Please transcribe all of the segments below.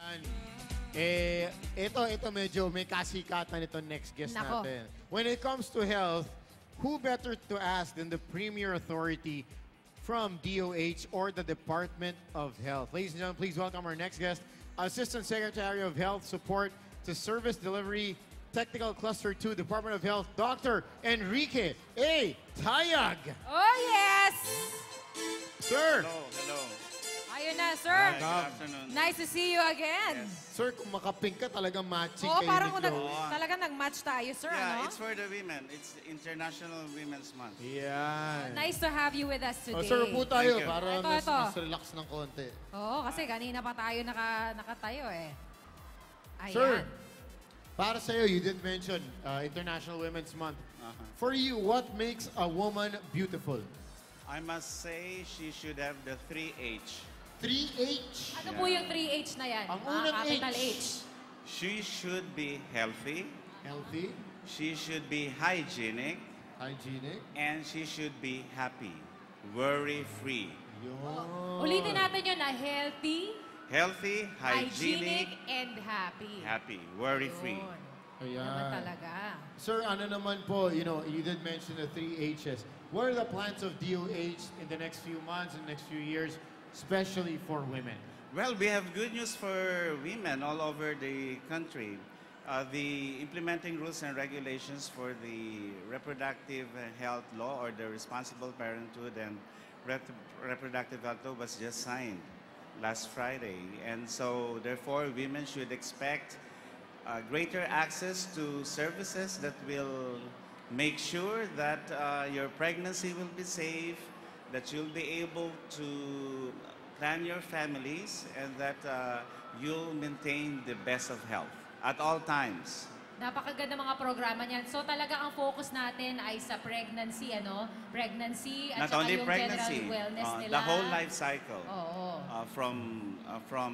Ito medyo may kasikatan ito next guest natin. When it comes to health, who better to ask than the premier authority from DOH or the Department of Health? Ladies and gentlemen, please welcome our next guest, Assistant Secretary of Health Support to Service Delivery, Technical Cluster 2, Department of Health, Dr. Enrique A. Tayag. Oh, yes! Sir! Hello. Ayun na, sir. Hi, good afternoon. Nice to see you again. Yes. Sir, kung makapink ka, talagang matching Oo, kayo parang ni Chloe. talagang nag-match tayo, sir. Yeah, ano? it's for the women. It's International Women's Month. Yan. Nice to have you with us today. Sir, upo tayo Thank you. para mas relax ng konti. Oo, kasi kanina pa tayo nakatayo eh. Ayan. Sir, para sa'yo, you did mention International Women's Month. For you, what makes a woman beautiful? I must say she should have the 3H. 3H. Ano po yung 3H na yan? Ang Mga unang capital H. H. She should be healthy. Healthy, She should be hygienic. hygienic. And she should be happy. Worry-free. Yun. Ulitin natin yun na healthy, Healthy, hygienic, hygienic, and happy. happy. Worry-free. Yun. Ayan. Naman talaga. Sir, ano naman po, you did mention the 3Hs. What are the plans of DOH in the next few months and next few years, especially for women? Well, we have good news for women all over the country. The implementing rules and regulations for the reproductive health law or the responsible parenthood and reproductive health law was just signed last Friday. And so, therefore, women should expect greater access to services that will make sure that your pregnancy will be safe, that you'll be able to plan your families, and that you'll maintain the best of health at all times. Napakaganda mga programa niyan. So talaga ang focus natin ay sa pregnancy, ano? Pregnancy at Not saka only yung pregnancy, general wellness nila. the whole life cycle. Oo. From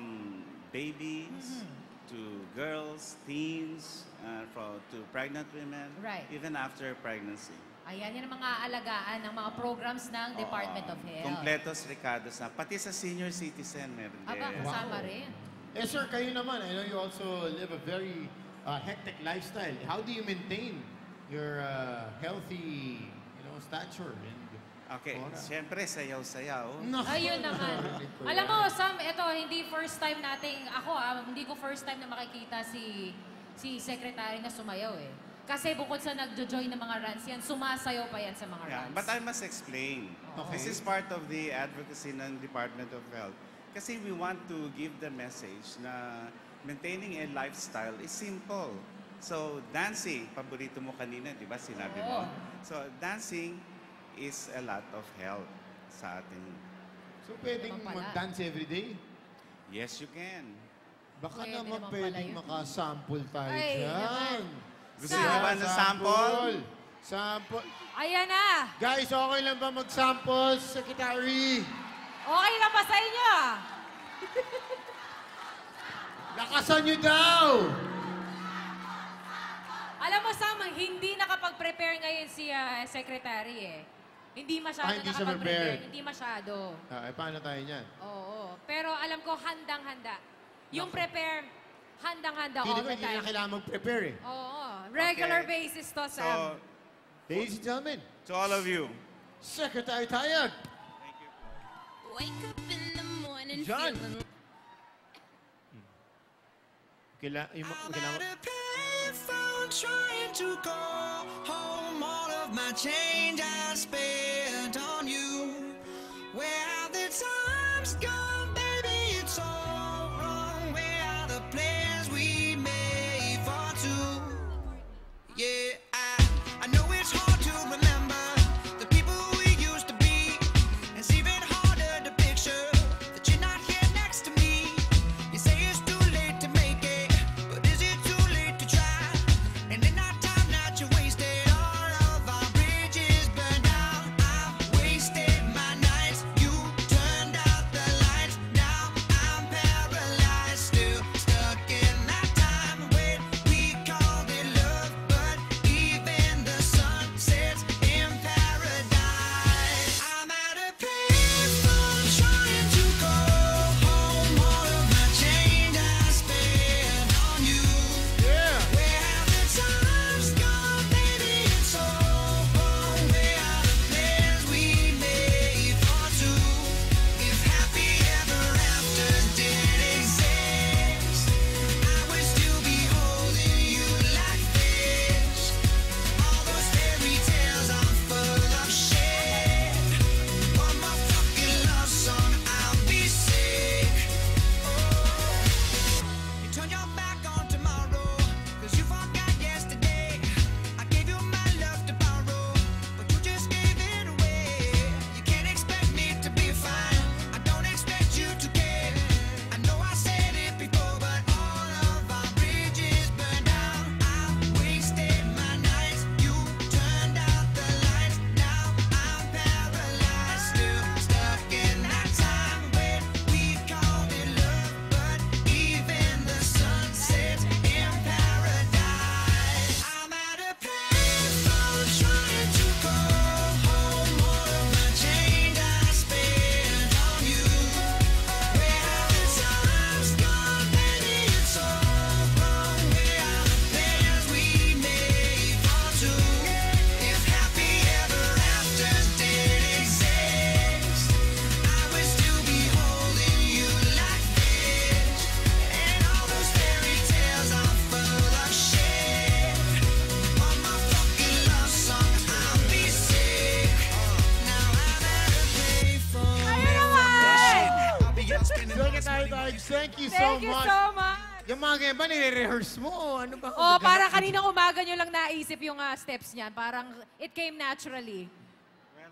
babies to girls, teens, to pregnant women, Right. even after pregnancy. Ayan, yan ang mga alagaan ng mga programs ng Department of Health. Kompletos, Ricardos na. Pati sa senior citizen, meron Aba, din. kasama rin. Sir, kayo naman, I know you also live a very hectic lifestyle. How do you maintain your healthy, stature? Okay, siyempre, sayaw-sayaw. Ayun naman. Alam mo, Sam, ito, hindi first time nating, hindi ko first time na makikita si Secretary na sumayaw eh. Kasi bukod sa nagjo-join ng mga runs yan, sumasayaw pa yan sa mga Yeah, runs. but I must explain. Okay. This is part of the advocacy ng Department of Health. Kasi we want to give the message na maintaining a lifestyle is simple. So, dancing, paborito mo kanina, di ba, sinabi mo? So, dancing is a lot of help sa atin. So, pwedeng mag-dance every day? Yes, you can. Baka Pwede naman naman pwedeng pala yun. makasample tayo Ay, dyan. naman. Gusto niyo ba ng sample? Sample. Ayan na! Guys, okay lang ba mag-sample, Secretary? Okay lang pa sa inyo ah! Lakasan nyo daw! Alam mo, Sam, hindi nakapag-prepare ngayon si Secretary eh. Hindi masyado hindi siya nakapag-prepare. prepared. Hindi masyado. Paano tayo niyan? Oo. Pero alam ko, handang-handa. Yung prepare, handang-handa all the Hindi na time. kailangan mag-prepare eh. Oo. Regular Okay. basis to, So, Sam. Ladies and gentlemen, to all of you, Secretary Tayag. Wake up in the morning John. feeling Kailangan... Phone trying to call home. All of my change I spent on you. Where have the times gone, baby? It's all wrong. Where are the plans we made for two? Yeah, I know it's hard to remember the people we used to be. It's even harder to picture that you're not here next to me. You say it's too late to make it, but is it too late to try? And in our time that you wasted, all of our bridges burned out. I've wasted my nights. You turned out the lights. tips. Thank you so Thank you much. so much. Yung mga ganyan ba, nire-rehearse mo? Ano ba? Oh, parang kaninang umaga nyo lang naisip yung steps niyan. Parang it came naturally. Well,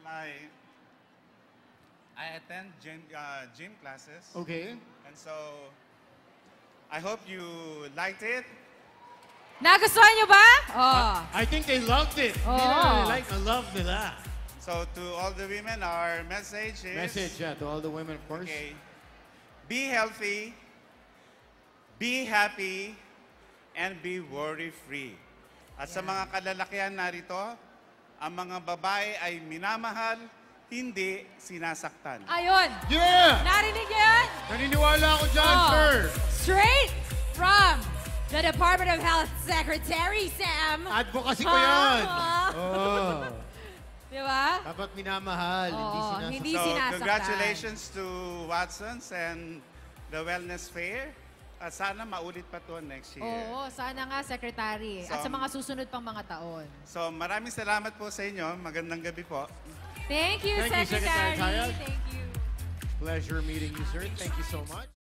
I attend gym classes. Okay. And so, I hope you liked it. Nagustuhan nyo ba? Oh. I think they loved it. Oh. I loved nila. So, to all the women, our message is... Message, yeah, to all the women, of course. Okay. Be healthy, be happy, and be worry-free. At sa mga kalalakihan narito, ang mga babae ay minamahal, hindi sinasaktan. Ayun. Yeah! Narinig yan? Naniniwala ako dyan, sir. Straight from the Department of Health Secretary, Sam. Advocacy ko yan. Oh. Di ba? Dapat minamahal, hindi Oo, sinasaktan. hindi So, sinasaktan. congratulations to Watsons and the Wellness Fair. At sana maulit pa to next year. Oo, sana nga, Secretary. At sa mga susunod pang mga taon. So, maraming salamat po sa inyo. Magandang gabi po. Thank you, Thank you, Secretary Secretary. Tayag. Thank you. Pleasure meeting you, sir. Thank you so much.